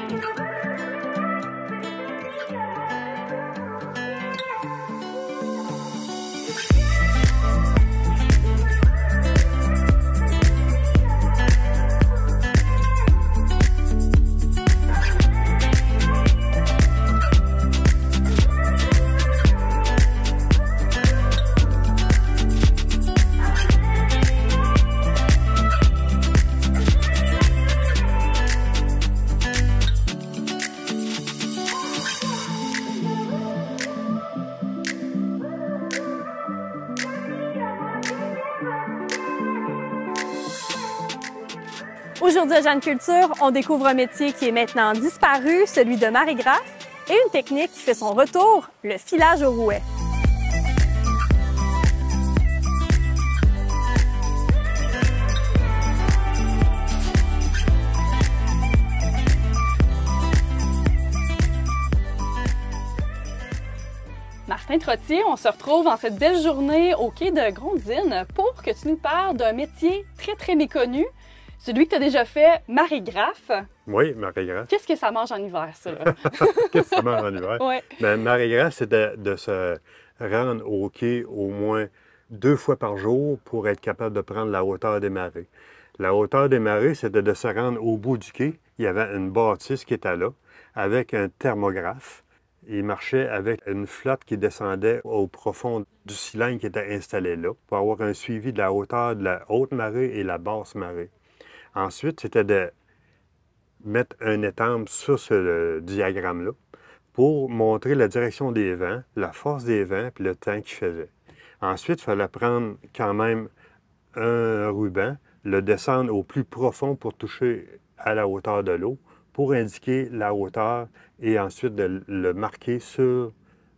Aujourd'hui à Jeanne Culture, on découvre un métier qui est maintenant disparu, celui de marégraphe, et une technique qui fait son retour, le filage au rouet. Martin Trottier, on se retrouve en cette belle journée au quai de Grondines pour que tu nous parles d'un métier très méconnu, celui que tu as déjà fait, marégraphe. Oui, marégraphe. Qu'est-ce que ça mange en hiver, ça? Qu'est-ce que ça mange en hiver? Ouais. Bien, marégraphe, c'est de se rendre au quai au moins 2 fois par jour pour être capable de prendre la hauteur des marées. La hauteur des marées, c'était de se rendre au bout du quai. Il y avait une bâtisse qui était là, avec un thermographe. Il marchait avec une flotte qui descendait au profond du cylindre qui était installé là, pour avoir un suivi de la hauteur de la haute marée et la basse marée. Ensuite, c'était de mettre un étampe sur ce diagramme-là pour montrer la direction des vents, la force des vents et le temps qu'il faisait. Ensuite, il fallait prendre quand même un ruban, le descendre au plus profond pour toucher à la hauteur de l'eau, pour indiquer la hauteur et ensuite de le marquer sur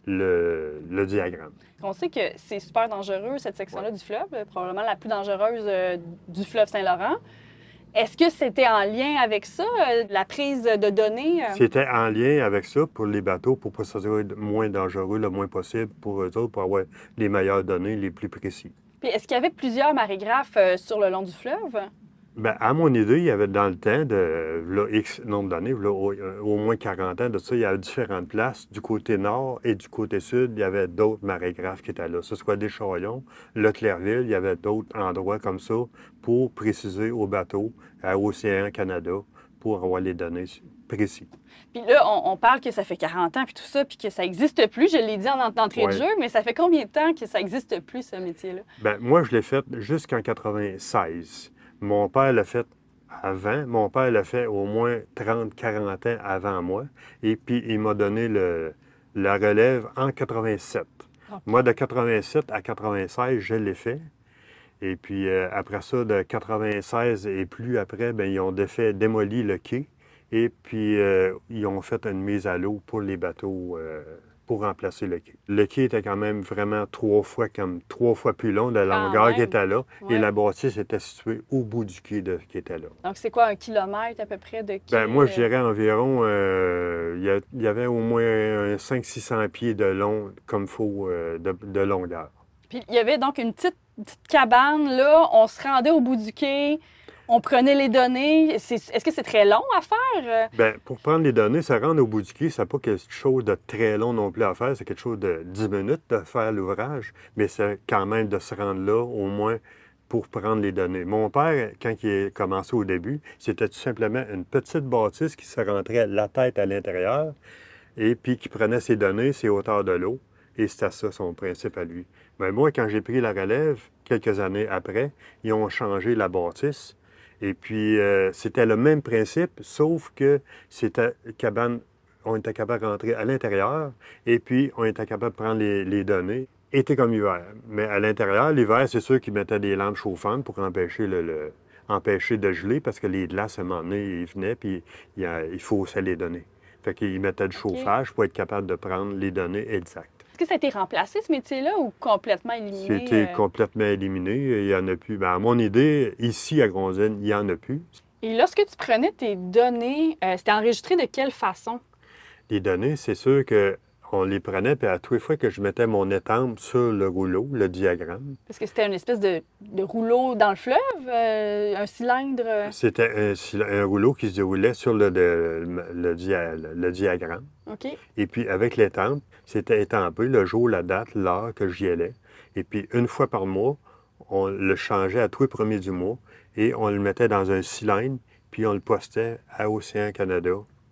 le diagramme. On sait que c'est super dangereux, cette section-là du fleuve, probablement la plus dangereuse du fleuve Saint-Laurent. Est-ce que c'était en lien avec ça, la prise de données? C'était en lien avec ça pour les bateaux, pour que ça soit moins dangereux le moins possible pour eux autres, pour avoir les meilleures données, les plus précis. Puis est-ce qu'il y avait plusieurs marégraphes sur le long du fleuve? Bien, à mon idée, il y avait dans le temps, là, X nombre d'années, au moins 40 ans de ça, il y avait différentes places. Du côté nord et du côté sud, il y avait d'autres marégraphes qui étaient là. Ce soit des Chaillons, le Clairville, il y avait d'autres endroits comme ça pour préciser aux bateaux, à Océan Canada, pour avoir les données précises. Puis là, on parle que ça fait 40 ans, puis tout ça, puis que ça n'existe plus. Je l'ai dit en entrée de jeu, mais ça fait combien de temps que ça n'existe plus, ce métier-là? Bien, moi, je l'ai fait jusqu'en 96. Mon père l'a fait avant. Mon père l'a fait au moins 30-40 ans avant moi. Et puis, il m'a donné la relève en 87. Okay. Moi, de 87 à 96, je l'ai fait. Et puis, après ça, de 96 et plus après, bien, ils ont démoli le quai. Et puis, ils ont fait une mise à l'eau pour les bateaux pour remplacer le quai. Le quai était quand même vraiment 3 fois plus long de la longueur qui était là. Ouais. Et la bâtisse était située au bout du quai qui était là. Donc, c'est quoi, 1 kilomètre à peu près de quai? Bien, moi, je dirais environ, il y avait au moins 500-600 pieds de long, comme il faut, de longueur. Puis, il y avait donc une petite cabane, là. On se rendait au bout du quai. On prenait les données. Est-ce que c'est très long à faire? Bien, pour prendre les données, se rendre au bout du quai, c'est pas quelque chose de très long non plus à faire. C'est quelque chose de 10 minutes de faire l'ouvrage, mais c'est quand même de se rendre là, au moins, pour prendre les données. Mon père, quand il a commencé au début, c'était tout simplement une petite bâtisse qui se rentrait la tête à l'intérieur et puis qui prenait ses données, ses hauteurs de l'eau, et c'était ça son principe à lui. Bien, moi, quand j'ai pris la relève, quelques années après, ils ont changé la bâtisse. Et puis, c'était le même principe, sauf que c'était cabane, on était capable de rentrer à l'intérieur et puis on était capable de prendre les données, été comme hiver. Mais à l'intérieur, l'hiver, c'est sûr qu'ils mettaient des lampes chauffantes pour empêcher empêcher de geler parce que les glaces, à un moment donné, ils venaient puis il faussaient les données. Fait qu'ils mettaient du chauffage pour être capable de prendre les données exactes. Est-ce que ça a été remplacé, ce métier-là, ou complètement éliminé? C'était complètement éliminé. Il n'y en a plus. Bien, à mon idée, ici, à Grondines, il n'y en a plus. Et lorsque tu prenais tes données, c'était enregistré de quelle façon? Les données, c'est sûr on les prenait, puis à toutes les fois que je mettais mon étampe sur le rouleau, le diagramme, Parce que c'était une espèce de rouleau dans le fleuve, un cylindre. c'était un rouleau qui se déroulait sur le diagramme. OK. Et puis, avec l'étampe, c'était étampé le jour, la date, l'heure que j'y allais. Et puis, une fois par mois, on le changeait à tous les premiers du mois et on le mettait dans un cylindre, puis on le postait à Océan Canada,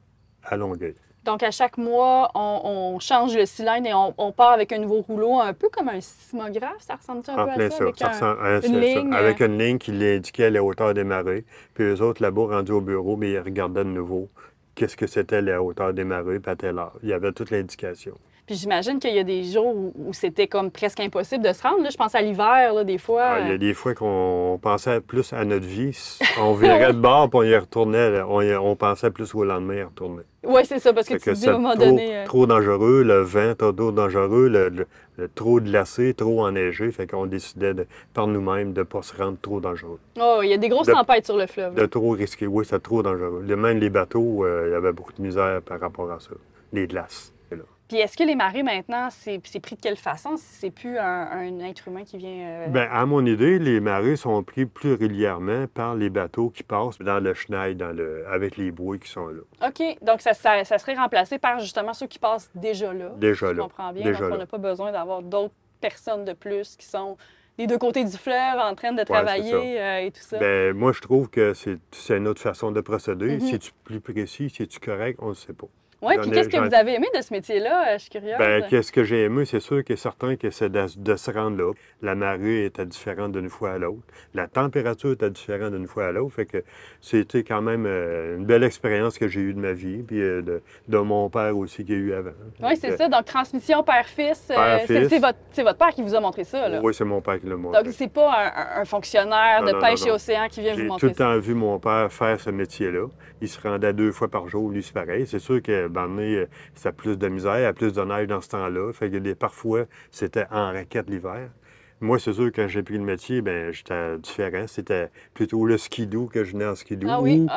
à Longueuil. Donc, à chaque mois, on change le cylindre et on part avec un nouveau rouleau, un peu comme un sismographe. Ça ressemble-tu un En peu plein à ça? ça. Avec Ça ressemble à une ça. ligne. Avec une ligne qui l'indiquait la hauteur des marées. Puis eux autres, là-bas, rendus au bureau, mais ils regardaient de nouveau qu'est-ce que c'était la hauteur des marées, puis à telle heure. Il y avait toute l'indication. Puis j'imagine qu'il y a des jours où c'était comme presque impossible de se rendre. Là, je pense à l'hiver, là, des fois. Il y a des fois qu'on pensait plus à notre vie. On virait de bord, puis on y retournait. On pensait plus au lendemain y retourner. Oui, c'est ça, parce que Fait tu que dis à un moment trop, donné. trop dangereux, le vent trop dangereux, le trop glacé, trop enneigé. Fait qu'on décidait par nous-mêmes de ne pas se rendre trop dangereux. Oh, il y a des grosses tempêtes sur le fleuve. De trop risquer. Oui, c'est trop dangereux. Même les bateaux, il y avait beaucoup de misère par rapport à ça. Les glaces. Puis est-ce que les marées, maintenant, c'est pris de quelle façon si c'est plus un être humain qui vient... Bien, à mon idée, les marées sont pris plus régulièrement par les bateaux qui passent dans le chenal, avec les bouées qui sont là. OK. Donc, ça serait remplacé par, justement, ceux qui passent déjà là. Déjà Je là. comprends bien. Déjà Donc, on là. n'a pas besoin d'avoir d'autres personnes de plus qui sont des deux côtés du fleuve en train de travailler et tout ça. Bien, moi, je trouve que c'est une autre façon de procéder. Mhm. C'est-tu plus précis, c'est-tu correct, on ne sait pas. Oui, puis qu'est-ce que vous avez aimé de ce métier-là? Je suis curieuse. Bien, qu'est-ce que j'ai aimé, c'est sûr que certains qui essaient de se rendre là. La marée était différente d'une fois à l'autre. La température était différente d'une fois à l'autre. Fait que c'était quand même une belle expérience que j'ai eue de ma vie, puis de mon père aussi qu'il y a eu avant. Oui, c'est ça. Donc, transmission père-fils. Père-fils. C'est votre père qui vous a montré ça, là? Oui, c'est mon père qui l'a montré. Donc, c'est pas un fonctionnaire de pêche et océan qui vient vous J'ai tout montrer le ça? temps vu mon père faire ce métier-là. Il se rendait 2 fois par jour, lui, c'est pareil. C'est sûr que, c'était plus de misère, il y a plus de neige dans ce temps-là. Fait que parfois, c'était en raquette l'hiver. Moi, c'est sûr, quand j'ai pris le métier, bien, j'étais différent. C'était plutôt le skidoo que je venais en skidoo. Ah oui?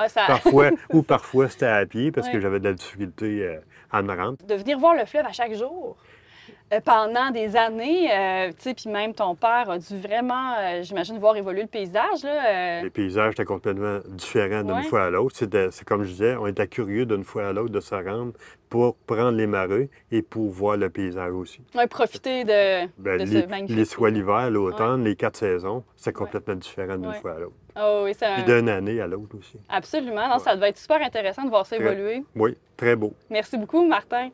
Ou parfois, c'était à pied parce Ouais. que j'avais de la difficulté à me rendre. De venir voir le fleuve à chaque jour pendant des années, tu sais, puis même ton père a dû vraiment, j'imagine, voir évoluer le paysage, là. Les paysages étaient complètement différents d'une Ouais. fois à l'autre. C'est comme je disais, on était curieux d'une fois à l'autre de se rendre pour prendre les marées et pour voir le paysage aussi. Ouais, profiter de ce magnifique... Soit l'hiver, l'automne, les 4 saisons, c'est complètement différent d'une Ouais. fois à l'autre. Oh, oui, Puis d'une année à l'autre aussi. Absolument. Non, ça devait être super intéressant de voir ça évoluer. Oui, très beau. Merci beaucoup, Martin.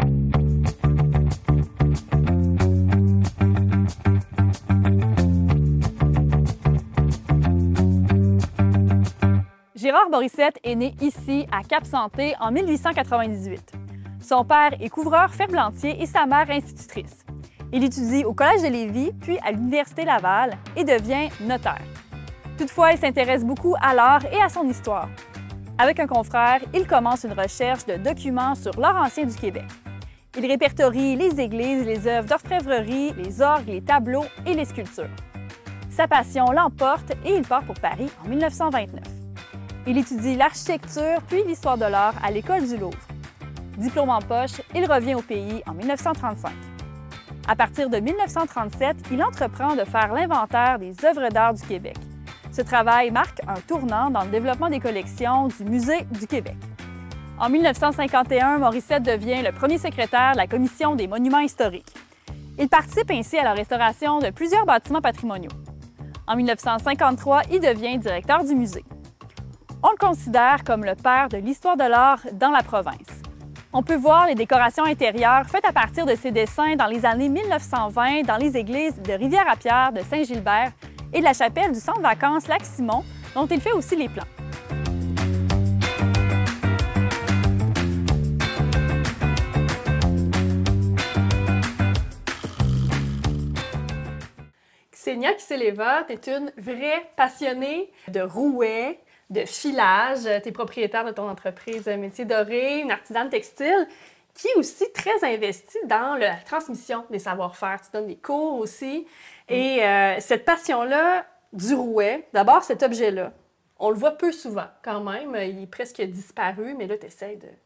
Gérard Morissette est né ici, à Cap-Santé, en 1898. Son père est couvreur ferblantier et sa mère institutrice. Il étudie au Collège de Lévis, puis à l'Université Laval, et devient notaire. Toutefois, il s'intéresse beaucoup à l'art et à son histoire. Avec un confrère, il commence une recherche de documents sur l'art ancien du Québec. Il répertorie les églises, les œuvres d'orfèvrerie, les orgues, les tableaux et les sculptures. Sa passion l'emporte et il part pour Paris en 1929. Il étudie l'architecture puis l'histoire de l'art à l'École du Louvre. Diplôme en poche, il revient au pays en 1935. À partir de 1937, il entreprend de faire l'inventaire des œuvres d'art du Québec. Ce travail marque un tournant dans le développement des collections du Musée du Québec. En 1951, Morissette devient le premier secrétaire de la Commission des monuments historiques. Il participe ainsi à la restauration de plusieurs bâtiments patrimoniaux. En 1953, il devient directeur du musée. On le considère comme le père de l'histoire de l'art dans la province. On peut voir les décorations intérieures faites à partir de ses dessins dans les années 1920 dans les églises de Rivière-à-Pierre, de Saint-Gilbert et de la chapelle du centre vacances Lac-Simon, dont il fait aussi les plans. Ksenia Kiseleva, tu es une vraie passionnée de rouets, de filage. Tu es propriétaire de ton entreprise Métier Doré, une artisane textile, qui est aussi très investie dans la transmission des savoir-faire. Tu donnes des cours aussi. Et cette passion-là du rouet, d'abord cet objet-là, on le voit peu souvent quand même. Il est presque disparu, mais là, tu essaies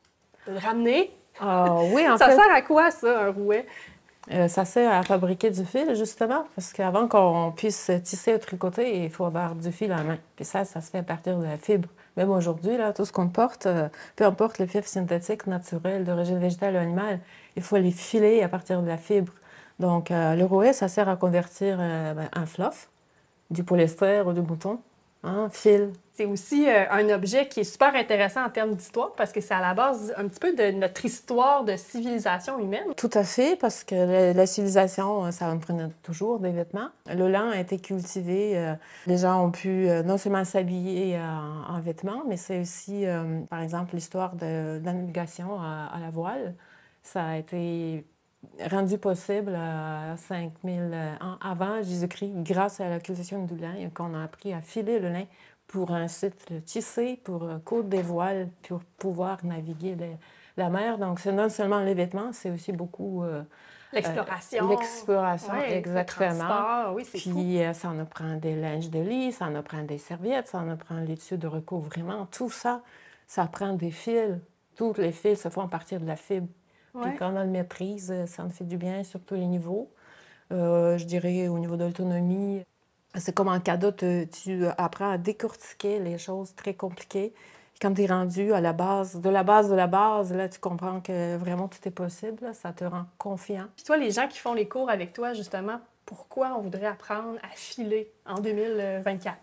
de le ramener. Oui, en Ça fait, sert à quoi, ça, un rouet? ça sert à fabriquer du fil, justement, parce qu'avant qu'on puisse tisser ou tricoter, il faut avoir du fil à la main. Puis ça se fait à partir de la fibre. Même aujourd'hui, là, tout ce qu'on porte, peu importe les fibres synthétiques, naturelles, d'origine végétale ou animale, il faut les filer à partir de la fibre. Donc, le rouet, ça sert à convertir un fluff, du polyester ou du mouton, en fil. C'est aussi un objet qui est super intéressant en termes d'histoire parce que c'est à la base un petit peu de notre histoire de civilisation humaine. Tout à fait, parce que la civilisation, ça en prenait toujours des vêtements. Le lin a été cultivé. Les gens ont pu non seulement s'habiller en vêtements, mais c'est aussi, par exemple, l'histoire de la navigation à la voile. Ça a été rendu possible 5000 ans avant Jésus-Christ grâce à la cultivation du lin et qu'on a appris à filer le lin pour ensuite le tisser, pour coudre des voiles, pour pouvoir naviguer la mer. Donc, c'est non seulement les vêtements, c'est aussi beaucoup... L'exploration. L'exploration, Ouais, exactement. le transport, oui, c'est fou. Puis, ça en prend des linges de lit, ça en prend des serviettes, ça en prend les tissus de recouvrement. Tout ça, ça prend des fils. Tous les fils se font à partir de la fibre. Ouais. Puis quand on le maîtrise, ça en fait du bien sur tous les niveaux. Je dirais au niveau de l'autonomie, c'est comme en cadeau, tu apprends à décortiquer les choses très compliquées. Quand tu es rendu à la base, de la base de la base, là, tu comprends que vraiment tout est possible. Là, ça te rend confiant. Puis toi, les gens qui font les cours avec toi, justement, pourquoi on voudrait apprendre à filer en 2024?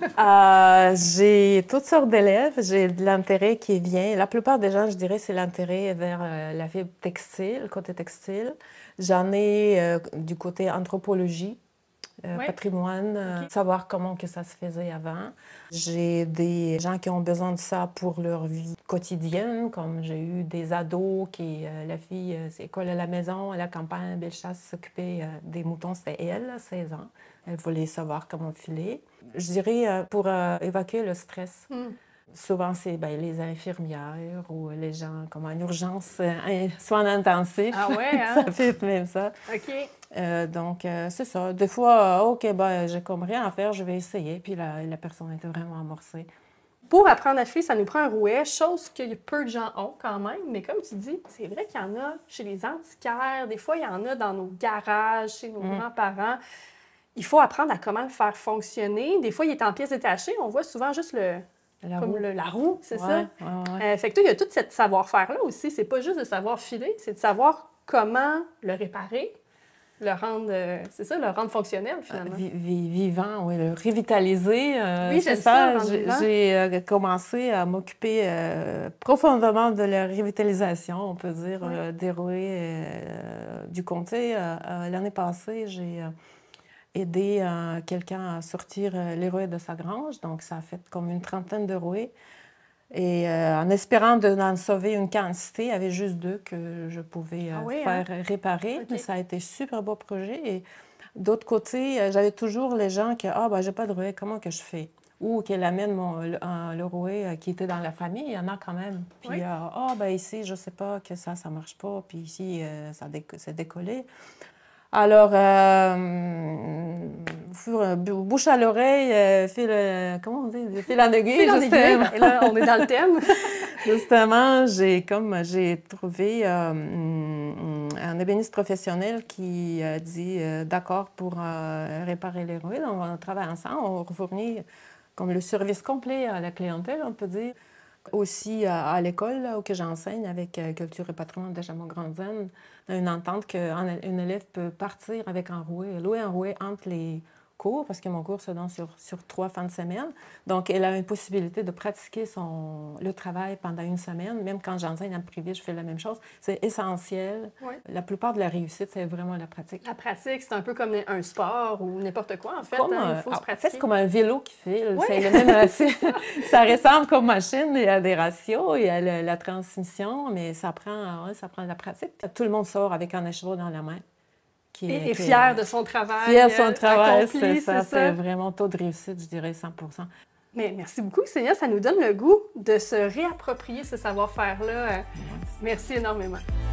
J'ai toutes sortes d'élèves. J'ai de l'intérêt qui vient. La plupart des gens, je dirais, c'est l'intérêt vers la fibre textile, le côté textile. J'en ai du côté anthropologie. Ouais. Patrimoine, savoir comment que ça se faisait avant. J'ai des gens qui ont besoin de ça pour leur vie quotidienne, comme j'ai eu des ados qui, la fille, c'est école à la maison, à la campagne, Bellechasse, s'occupait des moutons, c'était elle, 16 ans. Elle voulait savoir comment filer. Je dirais pour évacuer le stress. Souvent, c'est les infirmières ou les gens comme en urgence, soins intensifs. Ah ouais, hein? Ça fait même ça. OK. Donc, c'est ça. Des fois, OK, j'ai comme rien à faire, je vais essayer. Puis la personne était vraiment amorcée. Pour apprendre à filer, ça nous prend un rouet, chose que peu de gens ont quand même. Mais comme tu dis, c'est vrai qu'il y en a chez les antiquaires. Des fois, il y en a dans nos garages, chez nos grands-parents. Il faut apprendre à comment le faire fonctionner. Des fois, il est en pièces détachées. On voit souvent juste la roue, c'est ça? Ouais. Fait que toi, il y a tout ce savoir-faire-là aussi. C'est pas juste de savoir filer, c'est de savoir comment le réparer, le rendre fonctionnel, finalement. Vivant, oui, le revitaliser. Oui, c'est j'aime ça, rendre vivant. J'ai commencé à m'occuper profondément de la revitalisation, on peut dire, des rouets du comté. L'année passée, j'ai aider quelqu'un à sortir les rouets de sa grange. Donc, ça a fait comme une trentaine de rouets. Et en espérant d'en sauver une quantité, il y avait juste 2 que je pouvais faire réparer. Okay. Ça a été un super beau projet. Et d'autre côté, j'avais toujours les gens qui j'ai pas de rouet, comment que je fais? Ou qu'elle amène le rouet qui était dans la famille, il y en a quand même. Puis, ici, je sais pas que ça marche pas. Puis ici, c'est décollé. Alors, bouche à l'oreille, comment on dit? Fil en aiguille. Fil en aiguille. Et là, on est dans le thème. Justement, j'ai trouvé un ébéniste professionnel qui a dit d'accord pour réparer les rouets. Donc, on travaille ensemble, on fournit comme le service complet à la clientèle, on peut dire. Aussi à l'école où j'enseigne avec Culture et patrimoine de Chameau-Grande-Zennes, une entente qu'un élève peut partir avec un rouet, louer un rouet entre les cours, parce que mon cours se donne sur 3 fins de semaine. Donc, elle a une possibilité de pratiquer le travail pendant une semaine. Même quand j'enseigne en privé, je fais la même chose. C'est essentiel. Ouais. La plupart de la réussite, c'est vraiment la pratique. La pratique, c'est un peu comme un sport ou n'importe quoi, en fait. Il faut se pratiquer. En fait, c'est comme un vélo qui file. Ouais. C'est le même, ça ressemble comme machine. Il y a des ratios, il y a la transmission, mais ça prend de la pratique. Tout le monde sort avec un écheveau dans la main. Et est fier de son travail. Fier de son travail, accompli, c'est vraiment taux de réussite, je dirais 100%. Mais merci beaucoup, Ksenia. Ça nous donne le goût de se réapproprier ce savoir-faire-là. Merci énormément.